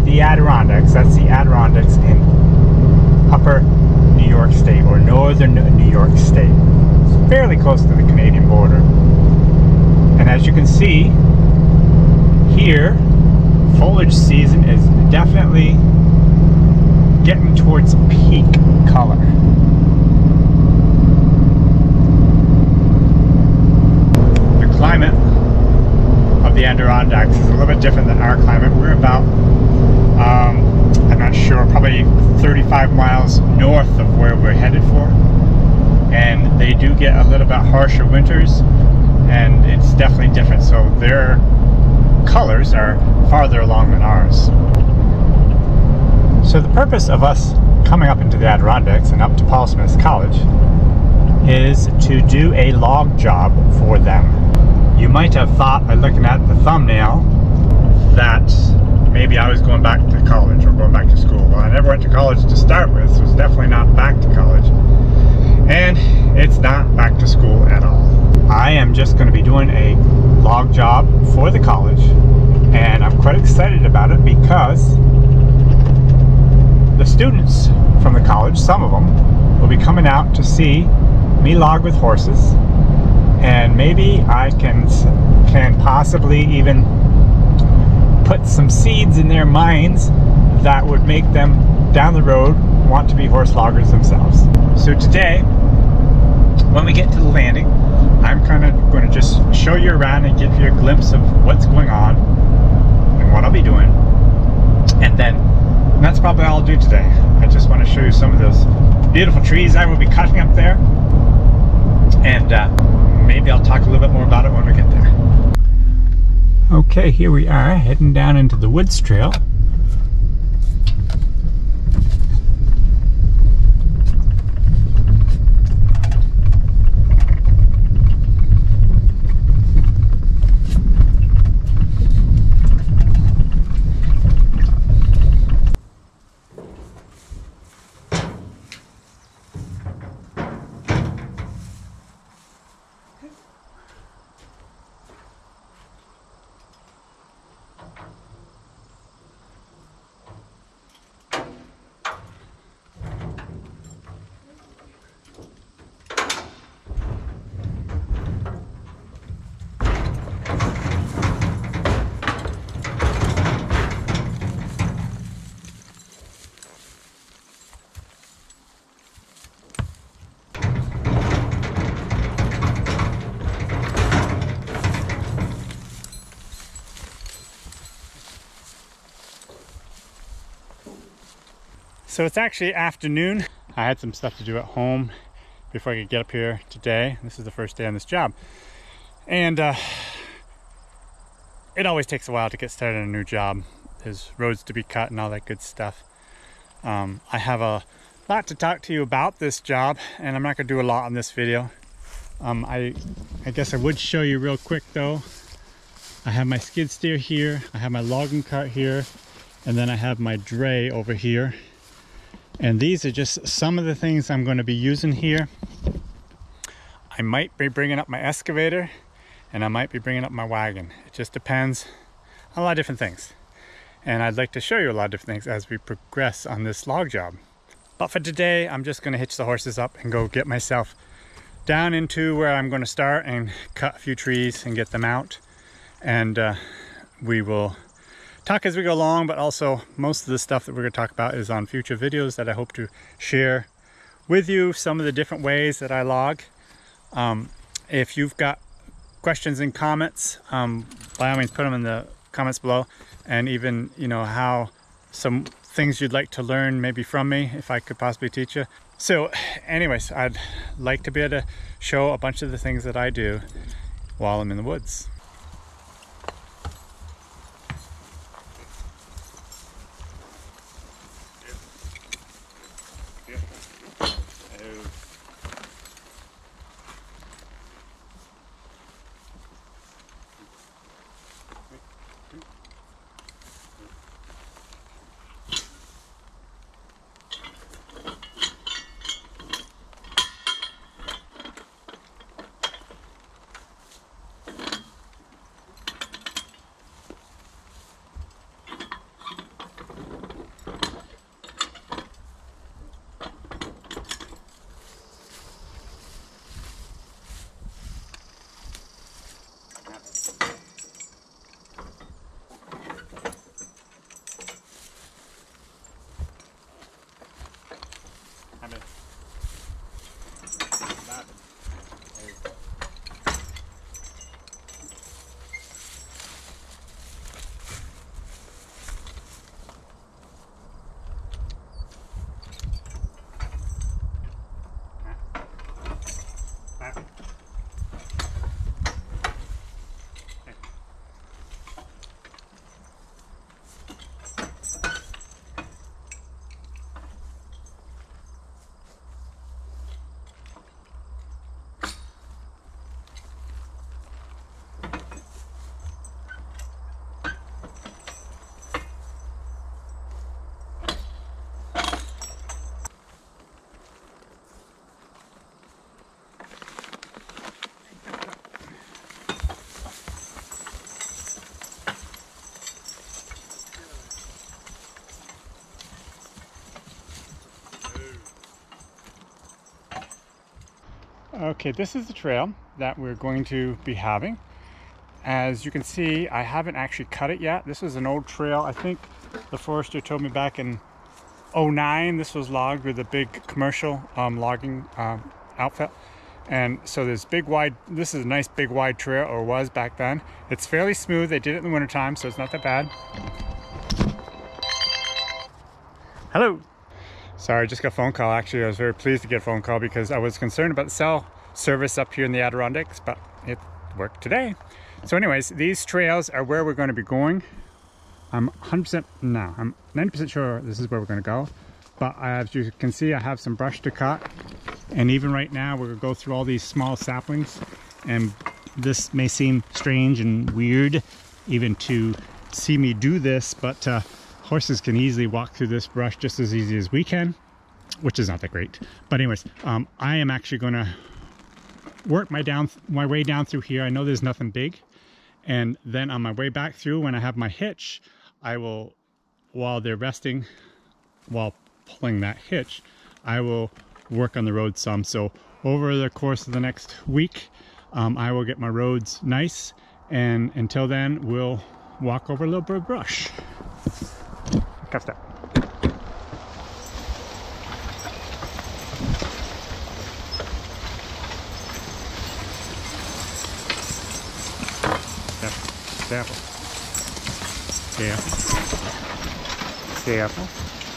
the Adirondacks. That's the Adirondacks in upper New York State, or northern New York State. It's fairly close to the Canadian border. And as you can see here, foliage season is definitely getting towards peak color. The climate of the Adirondacks is a little bit different than our climate. We're about, I'm not sure, probably 35 miles north of where we're headed for. And they do get a little bit harsher winters, and it's definitely different. So their colors are farther along than ours. So the purpose of us coming up into the Adirondacks and up to Paul Smith's College is to do a log job for them. You might have thought by looking at the thumbnail that maybe I was going back to college or going back to school. Well, I never went to college to start with, so it's definitely not back to college. And it's not back to school at all. I am just going to be doing a log job for the college, and I'm quite excited about it because the students from the college, some of them, will be coming out to see me log with horses, and maybe I can possibly even put some seeds in their minds that would make them down the road want to be horse loggers themselves. So today, when we get to the landing, I'm kind of going to just show you around and give you a glimpse of what's going on and what I'll be doing. And that's probably all I'll do today. I just want to show you some of those beautiful trees I will be cutting up there. And maybe I'll talk a little bit more about it when we get there. Okay, here we are heading down into the woods trail. So it's actually afternoon. I had some stuff to do at home before I could get up here today. This is the first day on this job. And it always takes a while to get started on a new job. There's roads to be cut and all that good stuff. I have a lot to talk to you about this job, and I'm not gonna do a lot on this video. I guess I would show you real quick though. I have my skid steer here, I have my logging cart here, and then I have my dray over here. And these are just some of the things I'm going to be using here. I might be bringing up my excavator, and I might be bringing up my wagon. It just depends on a lot of different things. And I'd like to show you a lot of different things as we progress on this log job. But for today, I'm just going to hitch the horses up and go get myself down into where I'm going to start and cut a few trees and get them out. And we will talk as we go along, but also most of the stuff that we're going to talk about is on future videos that I hope to share with you, some of the different ways that I log. If you've got questions and comments, by all means put them in the comments below, and even, you know, how some things you'd like to learn maybe from me, if I could possibly teach you. So anyways, I'd like to be able to show a bunch of the things that I do while I'm in the woods. Okay, this is the trail that we're going to be having. As you can see, I haven't actually cut it yet. This is an old trail. I think the forester told me back in '09 this was logged with a big commercial logging outfit. And so this is a nice big wide trail, or was back then. It's fairly smooth. They did it in the wintertime, so it's not that bad. Hello. Sorry, I just got a phone call. Actually, I was very pleased to get a phone call because I was concerned about the cell service up here in the Adirondacks, but it worked today. So anyways, these trails are where we're going to be going. I'm 90% sure this is where we're going to go. But as you can see, I have some brush to cut. And even right now, we're going to go through all these small saplings. And this may seem strange and weird even to see me do this, but horses can easily walk through this brush just as easy as we can, which is not that great. But anyways, I am actually going to work my way down through here. I know there's nothing big. And then on my way back through, when I have my hitch, I will, while they're resting, while pulling that hitch, I will work on the road some. So over the course of the next week, I will get my roads nice. And until then, we'll walk over a little bit of brush. Cuff step. Careful. Careful.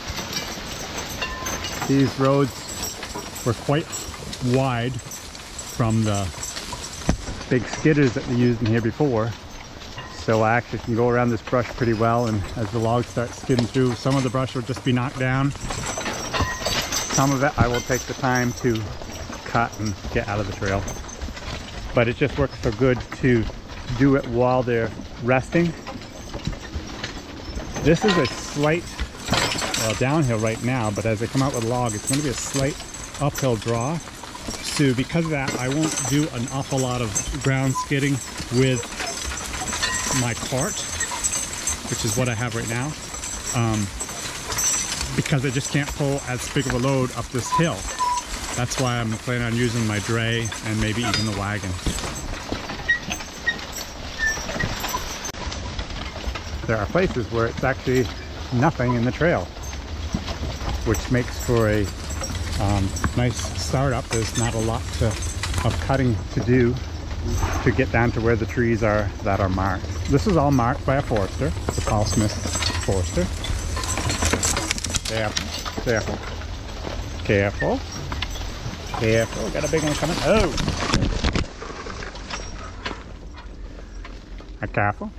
These roads were quite wide from the big skidders that we used in here before. So I actually can go around this brush pretty well, and as the logs start skidding through, some of the brush will just be knocked down. Some of it I will take the time to cut and get out of the trail. But it just works so good to do it while they're resting. This is a slight downhill right now, but as I come out with log, it's going to be a slight uphill draw. So because of that, I won't do an awful lot of ground skidding with my cart, which is what I have right now, because I just can't pull as big of a load up this hill. That's why I'm planning on using my dray and maybe even the wagon. There are places where it's actually nothing in the trail, which makes for a nice startup. There's not a lot of cutting to do to get down to where the trees are that are marked. This is all marked by a forester, the Paul Smith forester. Careful, careful, careful, careful. Got a big one coming. Oh! Careful.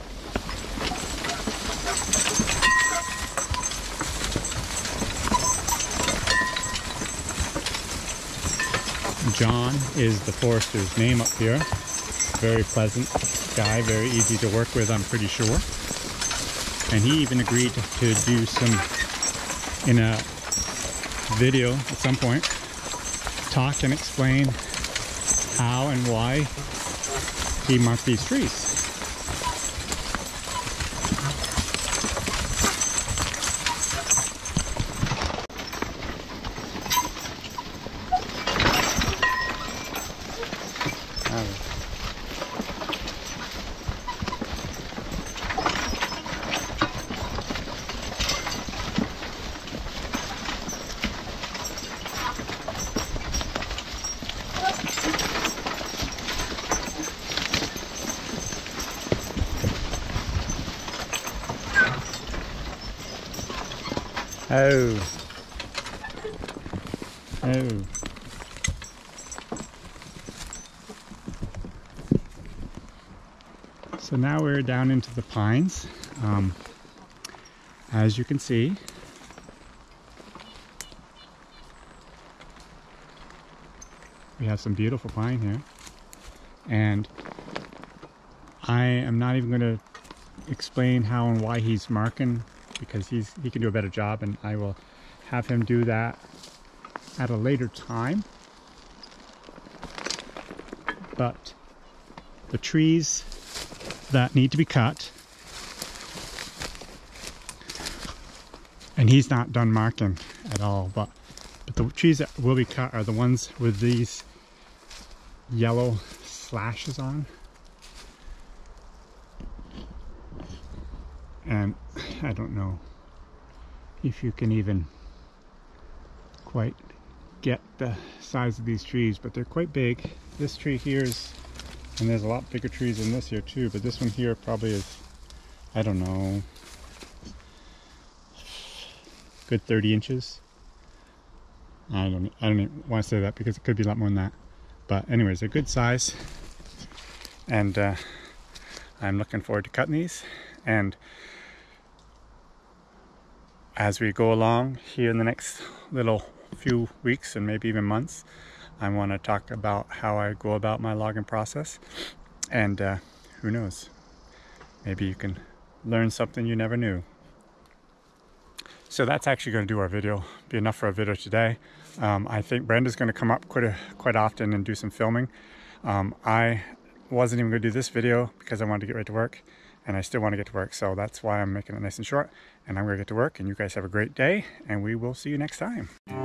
John is the forester's name up here. Very pleasant guy, very easy to work with, I'm pretty sure. And he even agreed to do some, in a video at some point, talk and explain how and why he marked these trees. Oh. Oh. So now we're down into the pines. As you can see, we have some beautiful pine here. And I am not even going to explain how and why he's marking, because he can do a better job, and I will have him do that at a later time. But the trees that need to be cut, and he's not done marking at all, but the trees that will be cut are the ones with these yellow slashes on. And I don't know if you can even quite get the size of these trees, but they're quite big. This tree here is, and there's a lot bigger trees than this here too, but this one here probably is, I don't know, good 30 inches. I don't even want to say that because it could be a lot more than that. But anyways, a good size. And I'm looking forward to cutting these. And as we go along here in the next little few weeks and maybe even months, I want to talk about how I go about my logging process. And who knows, maybe you can learn something you never knew. So that's actually going to do our video, be enough for a video today. I think Brenda's going to come up quite often and do some filming. I wasn't even going to do this video because I wanted to get ready to work, and I still want to get to work, so that's why I'm making it nice and short. And I'm going to get to work, and you guys have a great day, and we will see you next time.